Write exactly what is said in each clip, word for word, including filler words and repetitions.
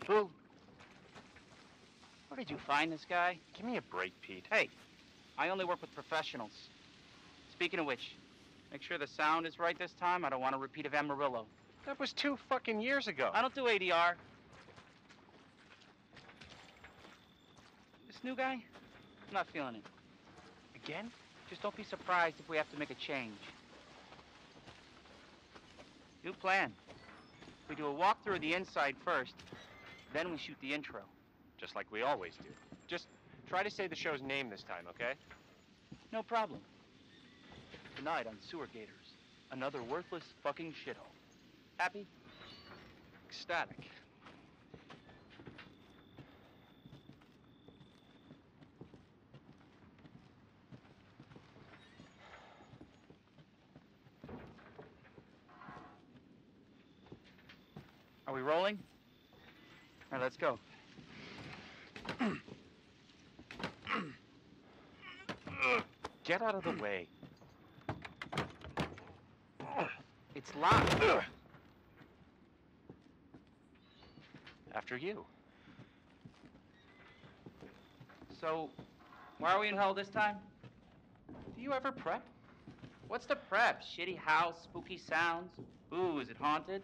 Who? Where did you find this guy? Give me a break, Pete. Hey, I only work with professionals. Speaking of which, make sure the sound is right this time. I don't want a repeat of Amarillo. That was two fucking years ago. I don't do A D R. This new guy, I'm not feeling it. Again? Just don't be surprised if we have to make a change. New plan. We do a walkthrough of the inside first, then we shoot the intro. Just like we always do. Just try to say the show's name this time, okay? No problem. Tonight on Sewer Gators, another worthless fucking shithole. Happy? Ecstatic. Are we rolling? All right, let's go. Get out of the way. It's locked. After you. So, why are we in hell this time? Do you ever prep? What's the prep? Shitty house, spooky sounds? Ooh, is it haunted?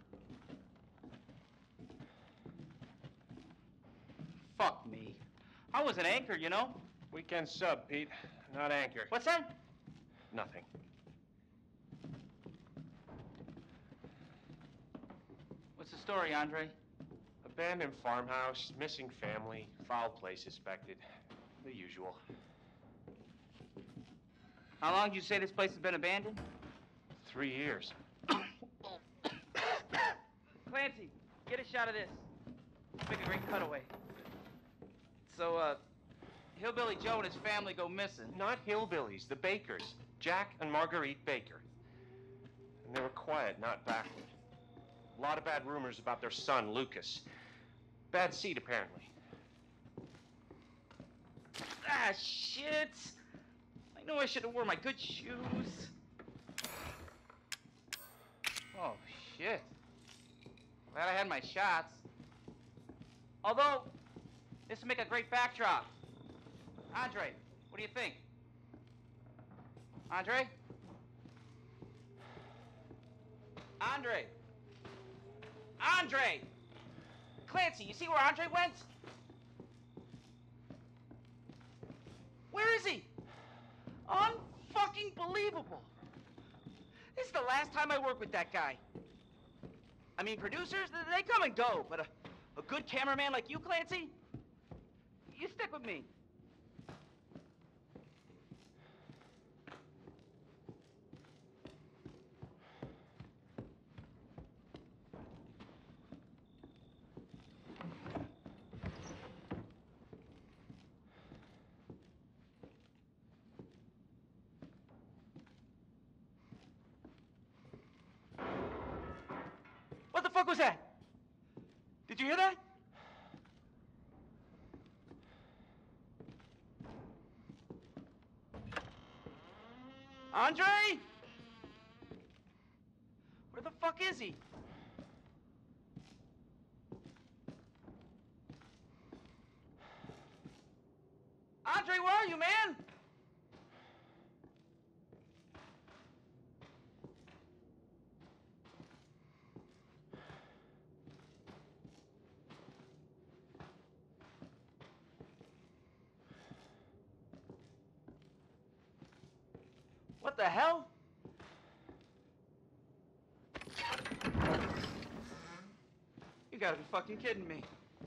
Fuck me. I was an anchor, you know? Weekend sub, Pete. Not anchor. What's that? Nothing. What's the story, Andre? Abandoned farmhouse, missing family, foul play suspected. The usual. How long did you say this place has been abandoned? Three years. Clancy, get a shot of this. Let's make a great cutaway. So, uh, Hillbilly Joe and his family go missing. Not hillbillies, the Bakers. Jack and Marguerite Baker. And they were quiet, not backward. A lot of bad rumors about their son, Lucas. Bad seed, apparently. Ah, shit! I know I should have worn my good shoes. Oh, shit. Glad I had my shots. Although, this would make a great backdrop. Andre, what do you think? Andre? Andre! Andre! Clancy, you see where Andre went? Where is he? Unfucking believable. This is the last time I work with that guy. I mean, producers, they come and go, but a, a good cameraman like you, Clancy, you stick with me. What the fuck was that? Did you hear that? Andre? Where the fuck is he? Andre, where are you, man? What the hell? You gotta be fucking kidding me.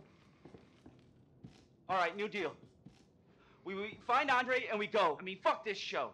All right, new deal. We, we find Andre and we go. I mean, fuck this show.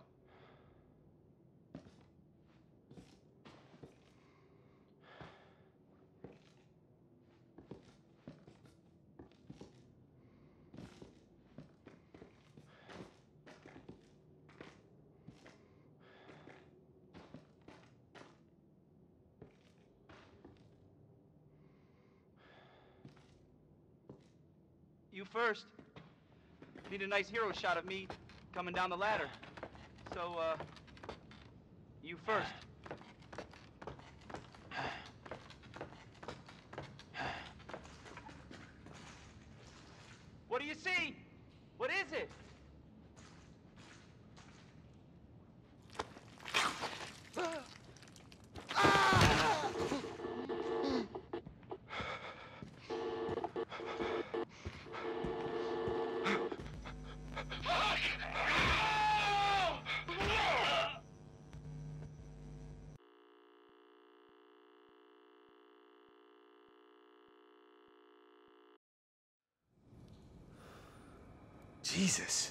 You first. Need a nice hero shot of me coming down the ladder. So, uh, you first. What do you see? What is it? Jesus.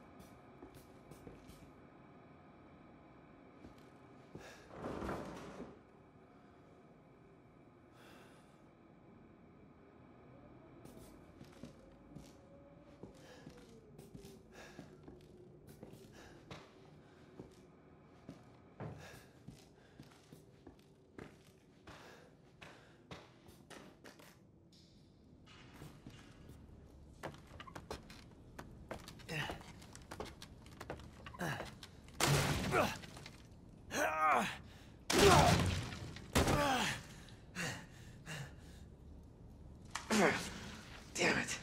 Damn it.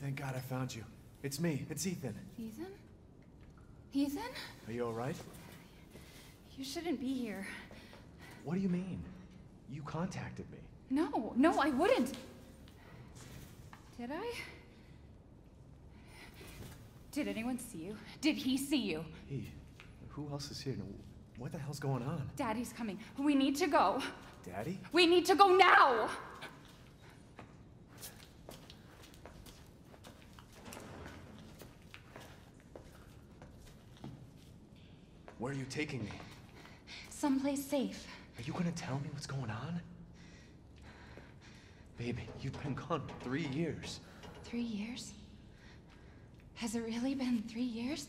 Thank God I found you. It's me. It's Ethan. Ethan? Ethan? Are you all right? You shouldn't be here. What do you mean? You contacted me. No, no, I wouldn't. Did I? Did anyone see you? Did he see you? He? Who else is here? What the hell's going on? Daddy's coming. We need to go. Daddy? We need to go now! Where are you taking me? Someplace safe. Are you gonna tell me what's going on? Baby, you've been gone for three years. Three years? Has it really been three years?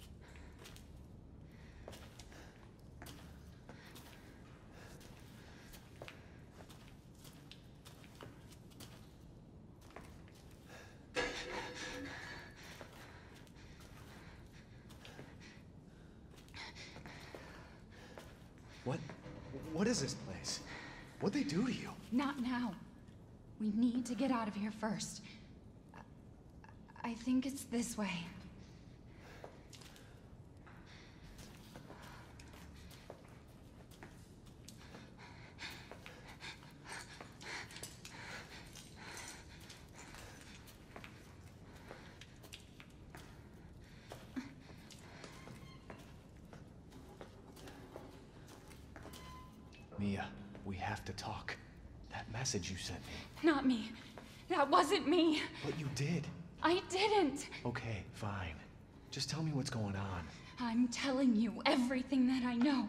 What? What is this place? What'd they do to you? Not now. We need to get out of here first. I think it's this way. Mia, we have to talk. That message you sent me. Not me. That wasn't me. But you did. I didn't. Okay, fine. Just tell me what's going on. I'm telling you everything that I know.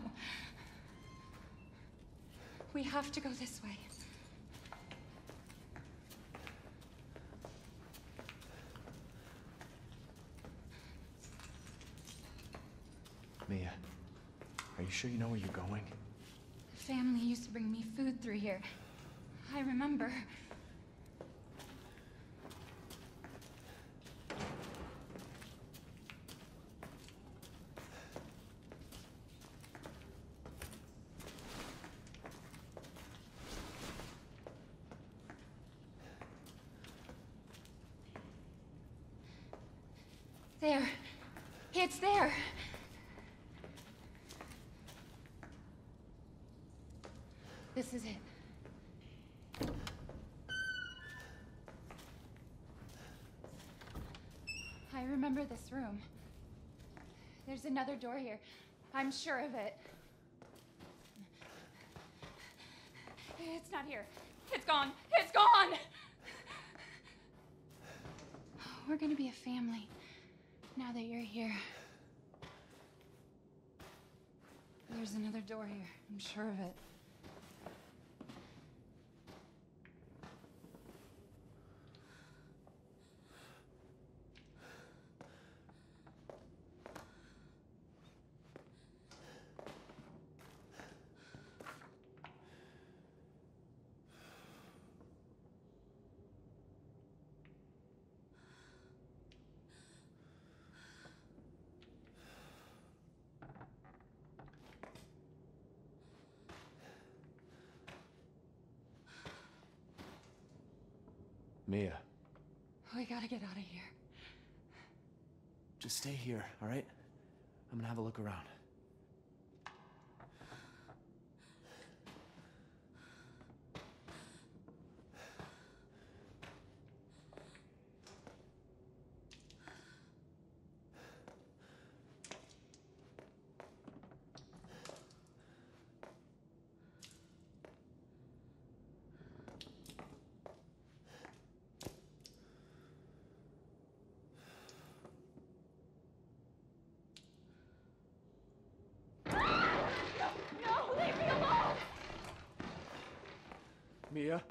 We have to go this way. Mia, are you sure you know where you're going? Family used to bring me food through here. I remember. There. It's there. This is it. I remember this room. There's another door here. I'm sure of it. It's not here. It's gone. It's gone! We're gonna be a family now that you're here. There's another door here. I'm sure of it. Mia, We gotta get out of here. just stay here, all right? I'm gonna have a look around. No, leave me alone! Mia?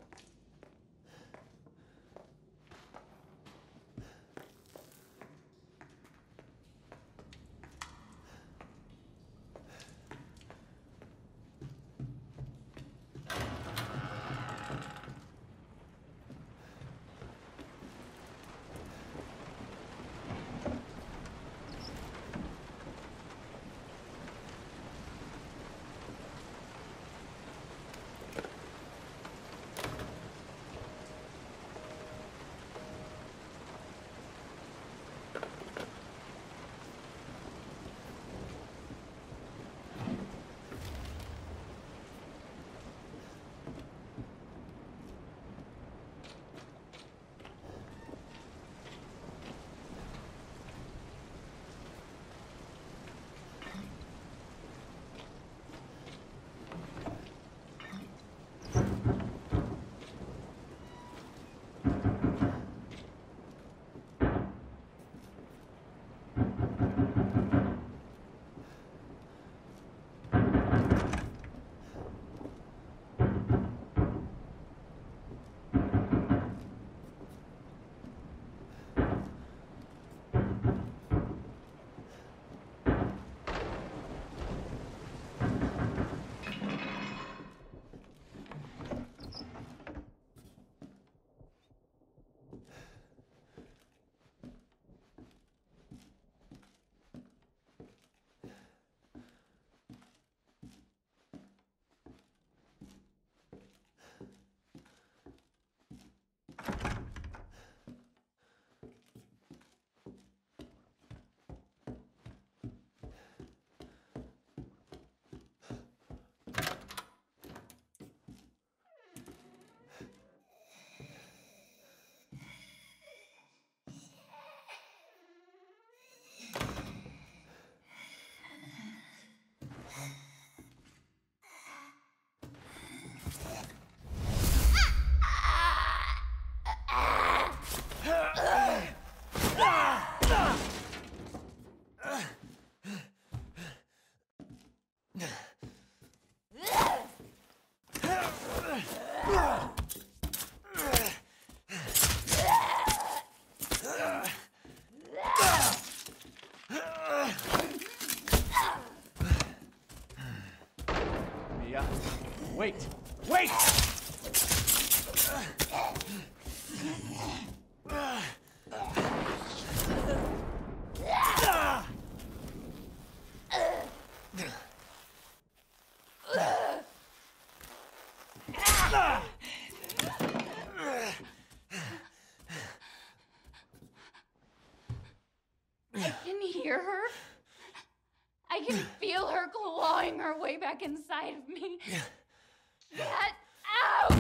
I can hear her. I can feel her clawing her way back inside of me. Get out!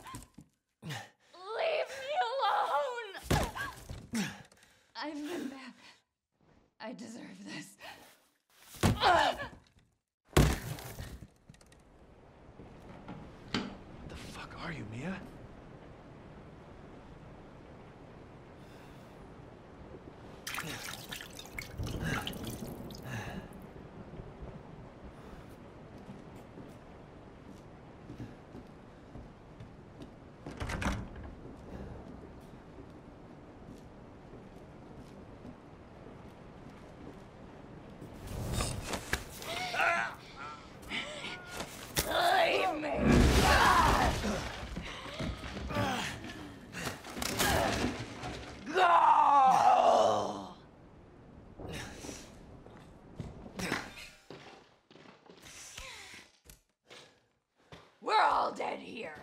Leave me alone! I've been bad. I deserve this. What the fuck are you, Mia? Leave me! Go! We're all dead here.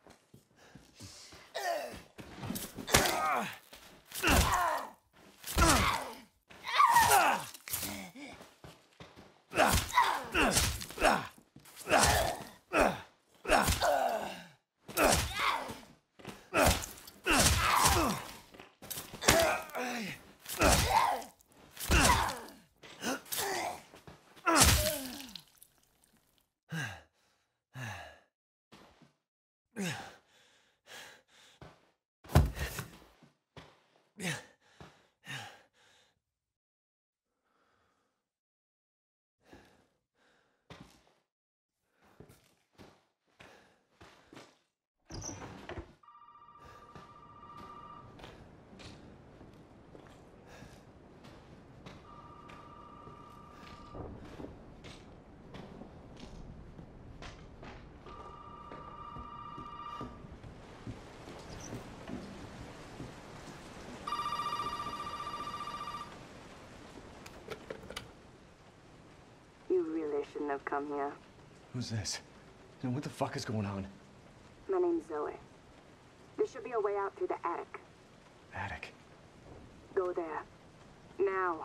You really shouldn't have come here. Who's this? And what the fuck is going on? My name's Zoe. There should be a way out through the attic. Attic. Go there. Now.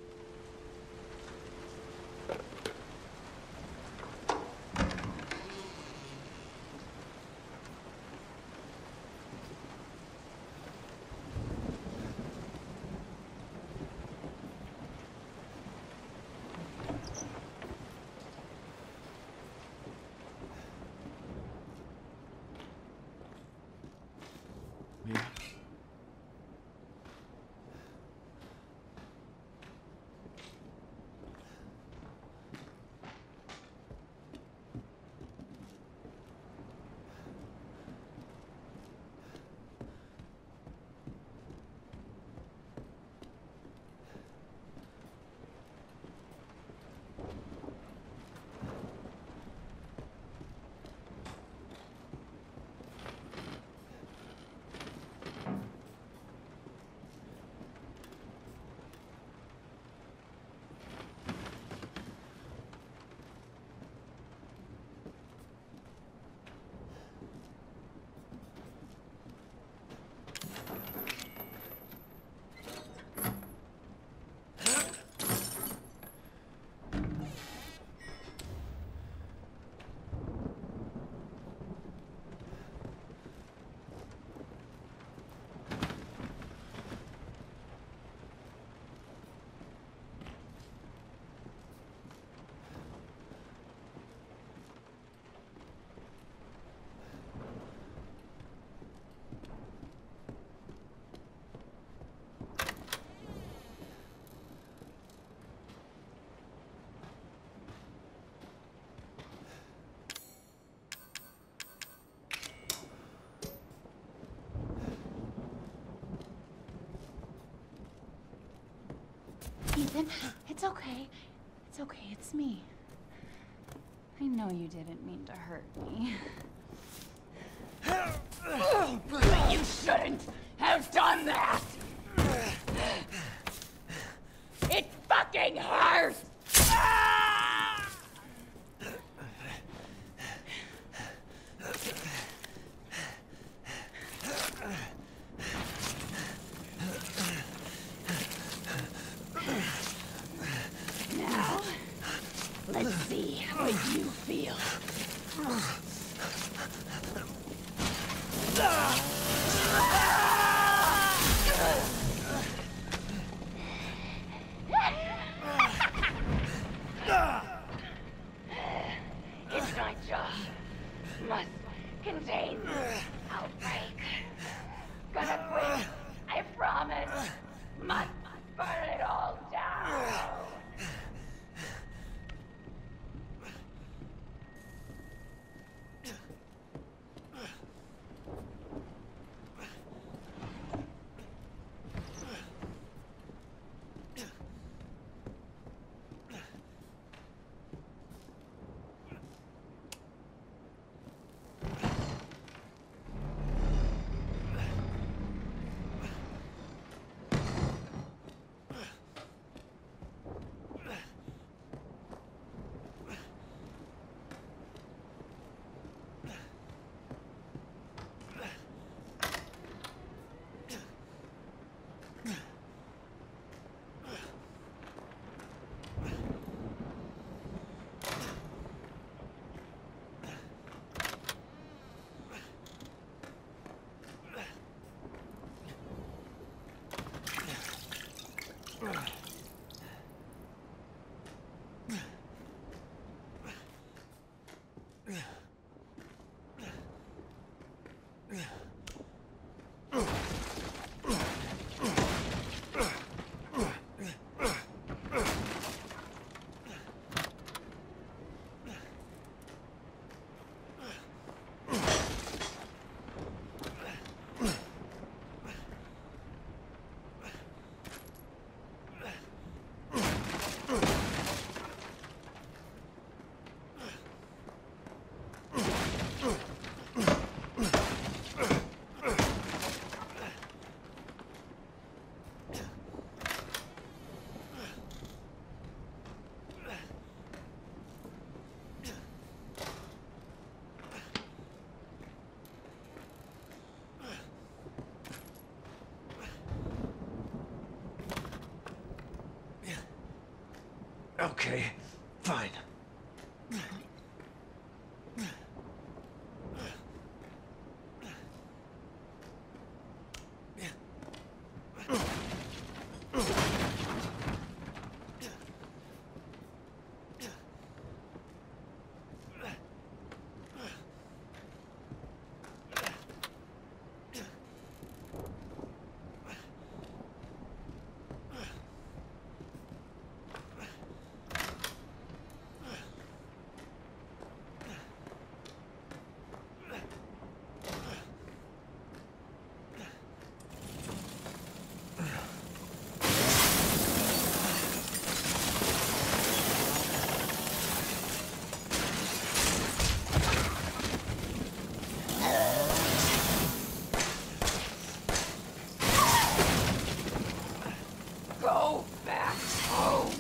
Mia? Ethan, it's okay. It's okay, it's me. I know you didn't mean to hurt me. But you shouldn't have done that! It fucking hurts! It's my job. Must contain outbreak. Gonna quit. I promise. Must burn it all down. Okay, fine. Go back home.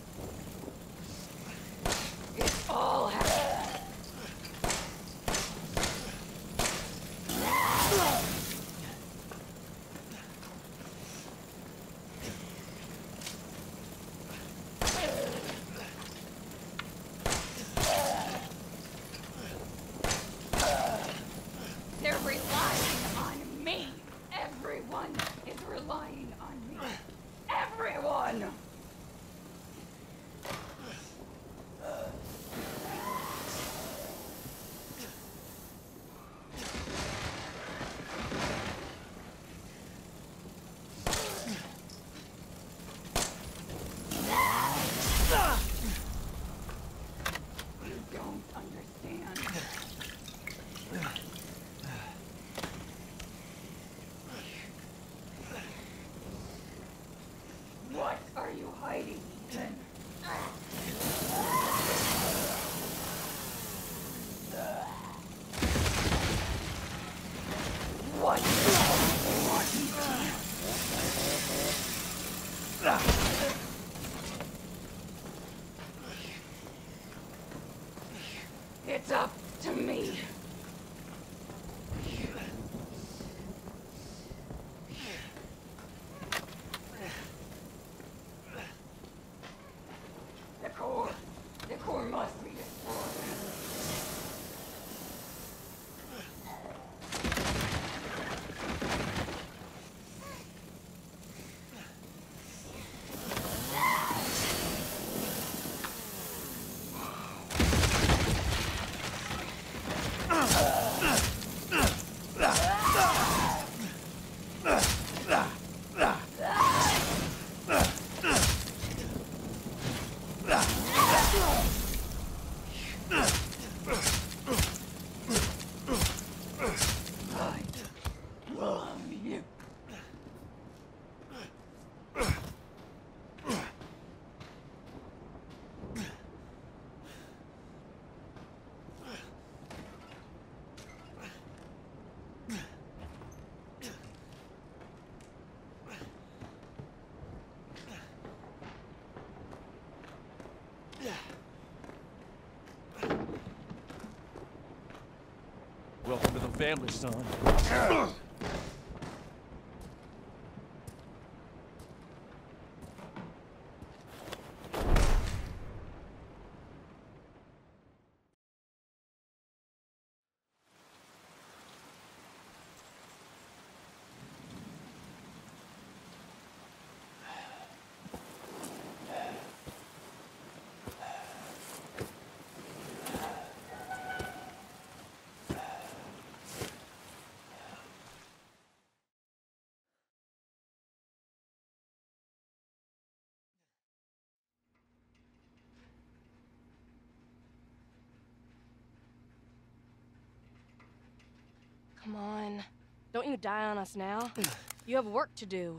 It's all happened. They're relying on me. Everyone is relying on me. Everyone! You don't understand. What are you hiding, Ethan? What do you want, Ethan? It's up to me. The core. The core must be destroyed. family, son. Come on. Don't you die on us now. You have work to do.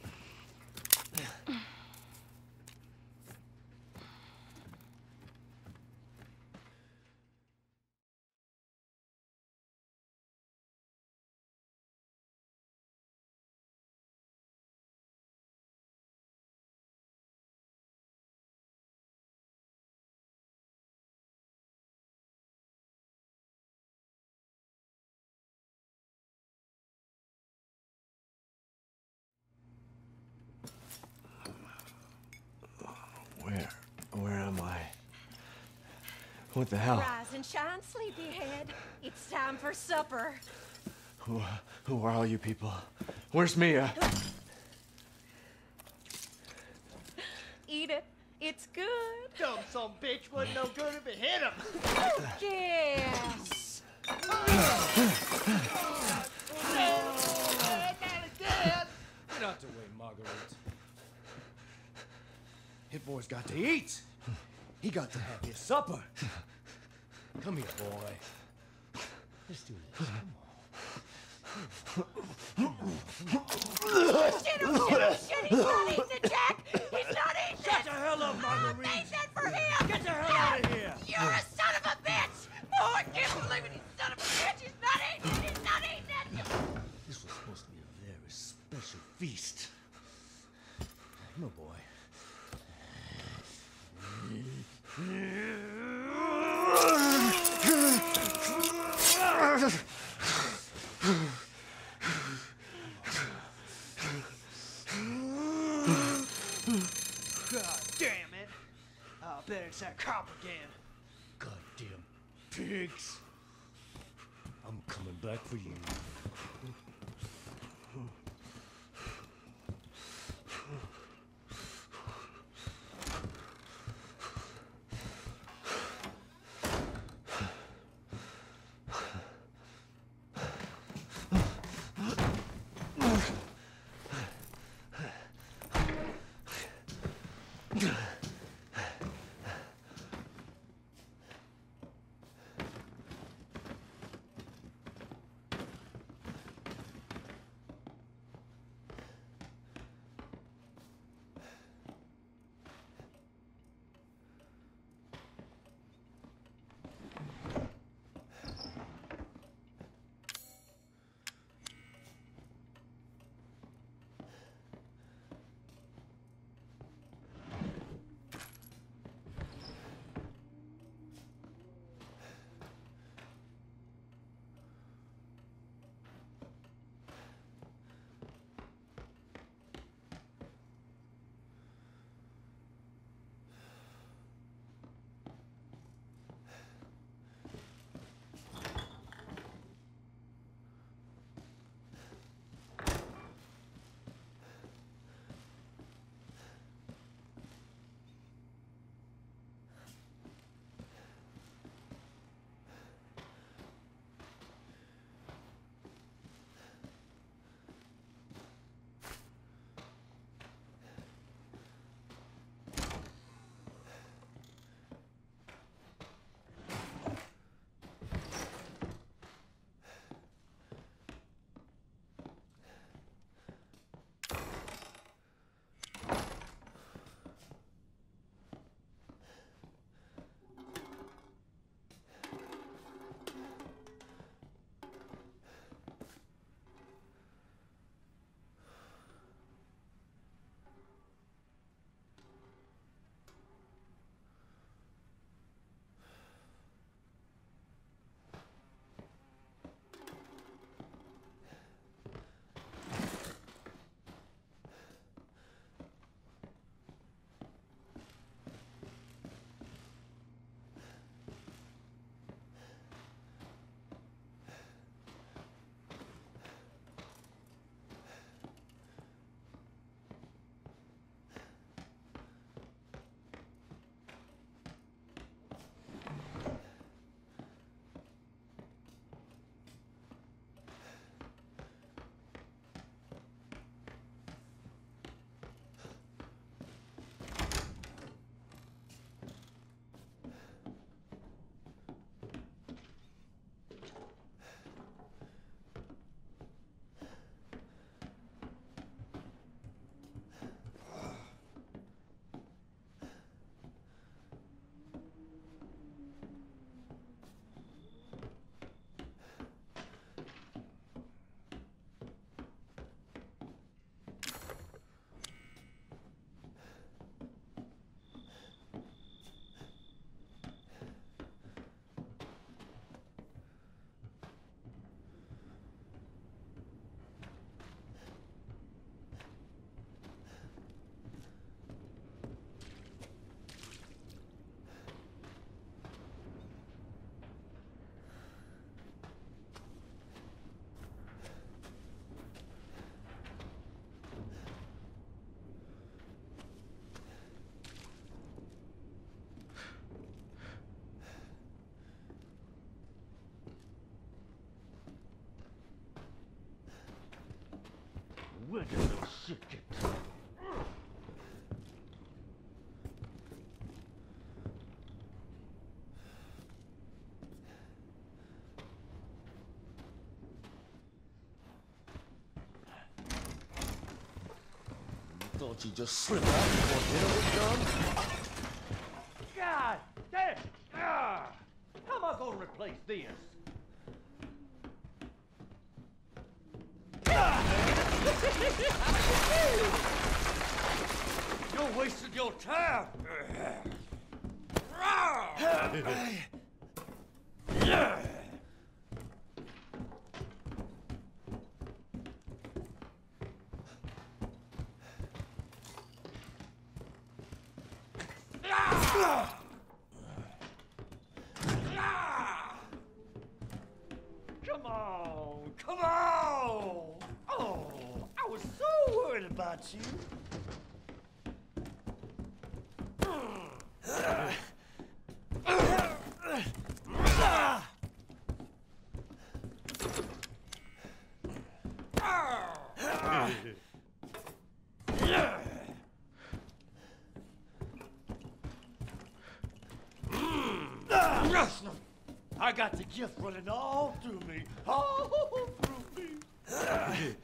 Where? Where am I? What the hell? Rise and shine, sleepyhead. It's time for supper. Who, who are all you people? Where's Mia? Eat it. It's good. Dumb son bitch wasn't no good if it hit him. Yes. Get out the way, Marguerite. Hit boy's got to eat. He got to have his supper. Come here, boy. Let's do this. Come on. Shit, oh shit, oh shit, he's not eating it, Jack! He's not eating it! Shut the hell up, Marguerite! I made that for him! Get the hell out of here! You're a son of a bitch! Oh, I can't believe it, he's son of a bitch! He's not eating it! He's not eating it! This was supposed to be a very special feast. Come on, boy. God damn it! I'll bet it's that cop again. Goddamn pigs. I'm coming back for you. Where did this shit get to? Thought you just slip out before dinner was done? God damn! Ah, how am I gonna replace this? You're wasting your time. Come on, come on! Oh, I was so worried about you. I got the gift running all through me, all through me.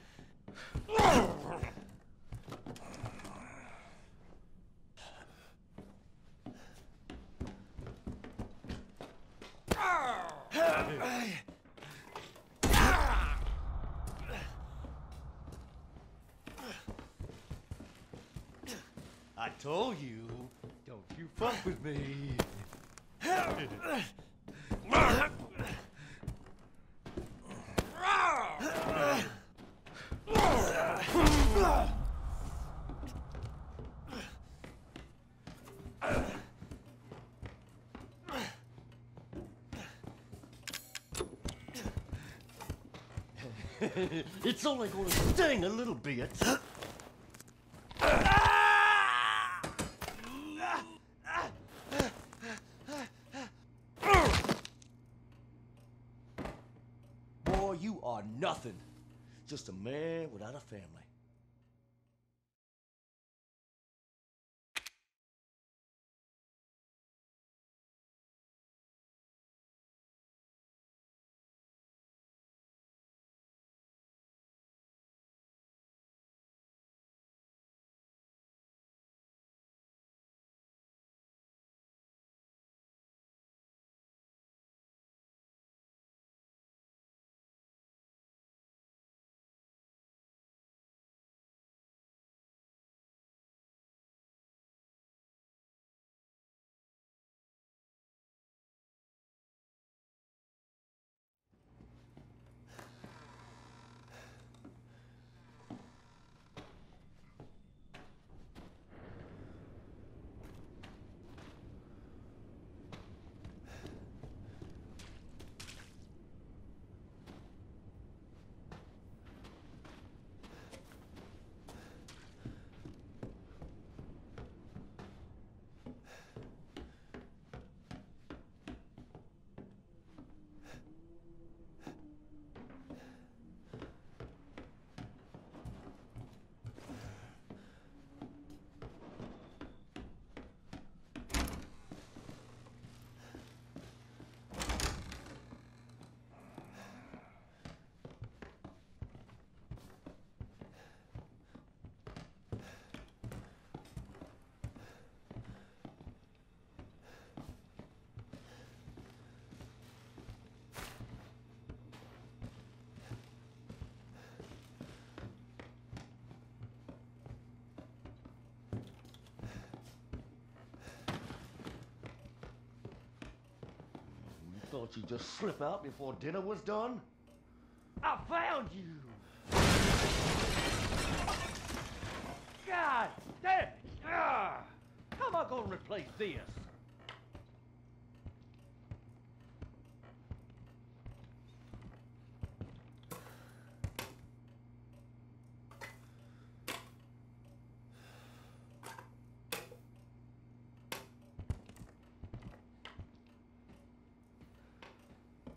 I told you, don't you fuck with me. It's only going to sting a little bit. Boy, you are nothing. Just a man without a family. Thought you'd just slip out before dinner was done? I found you! God damn it! Ah, how am I gonna replace this?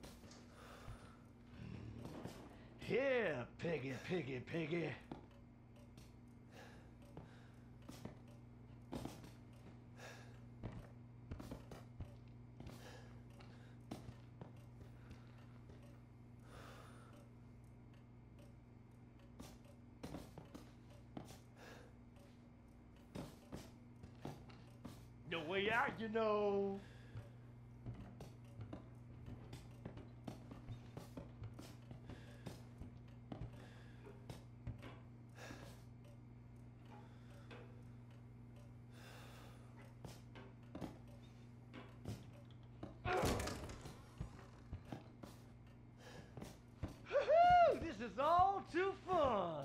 Here, piggy, piggy, piggy. yeah, you know. Woo-hoo! This is all too fun.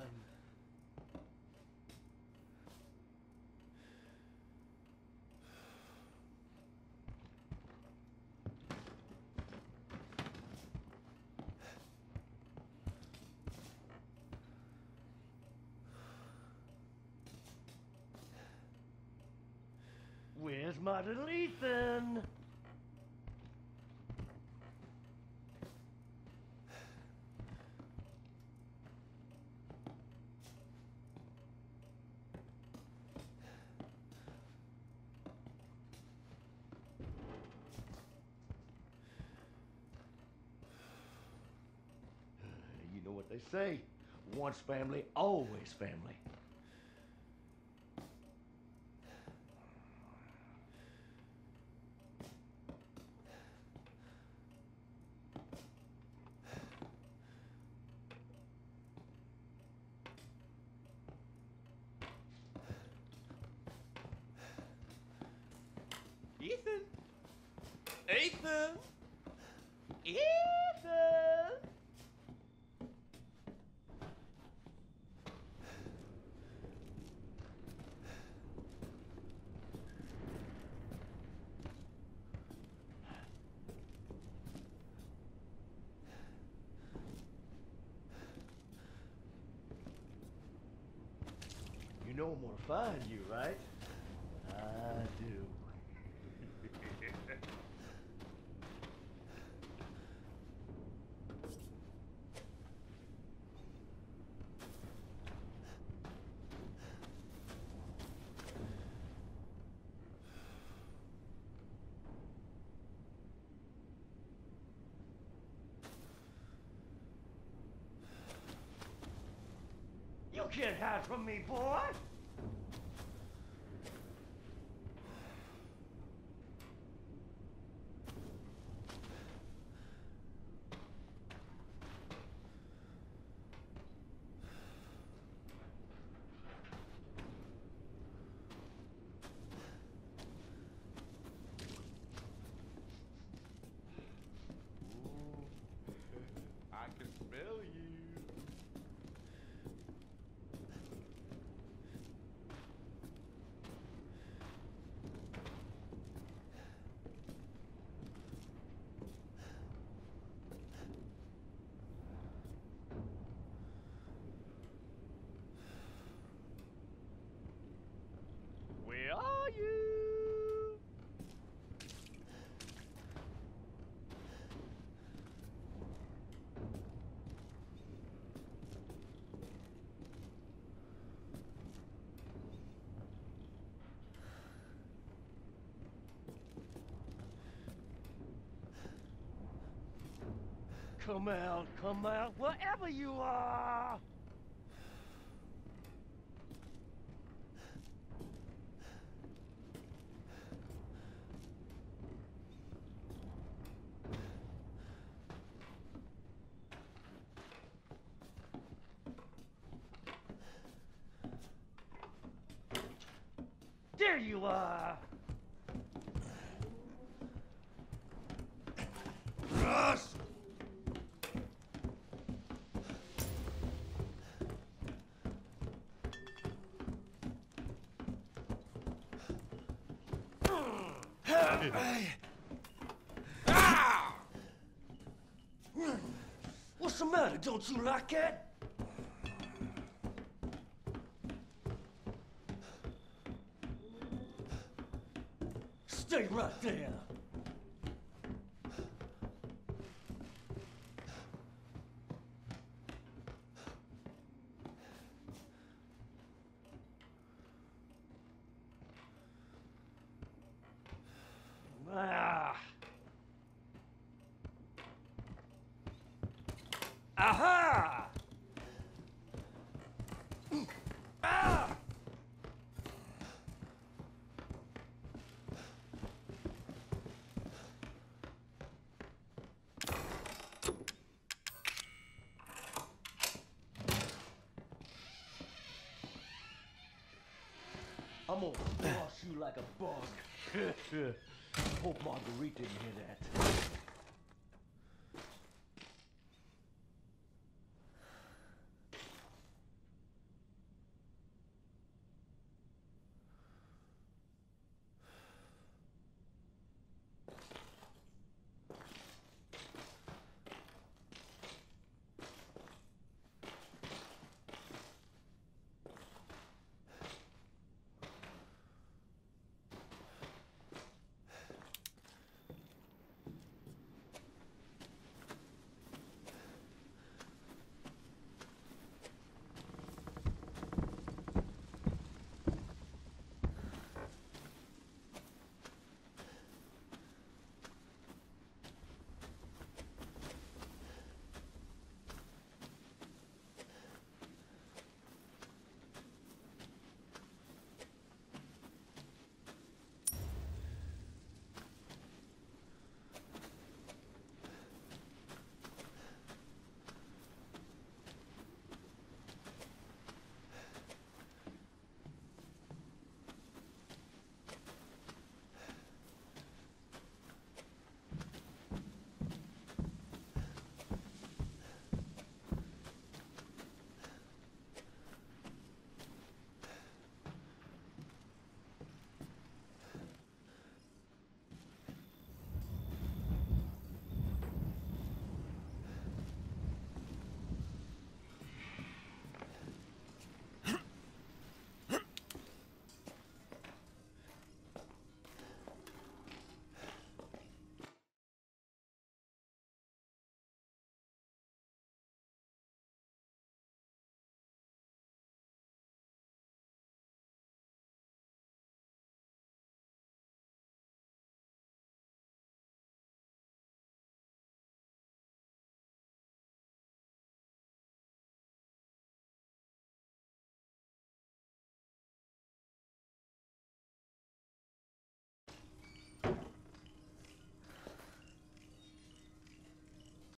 Where's my little Ethan? You know what they say, once family, always family. Ethan! Ethan! Ethan! You know I'm gonna find you, right? I do. You can't hide from me, boy! I can smell you. Where are you? Come out, come out, wherever you are! There you are! Russ! What's the matter? Don't you like it? Stay right there. Ah. Aha! Ah! I'm gonna crush you like a bug. Hope Marguerite didn't hear that.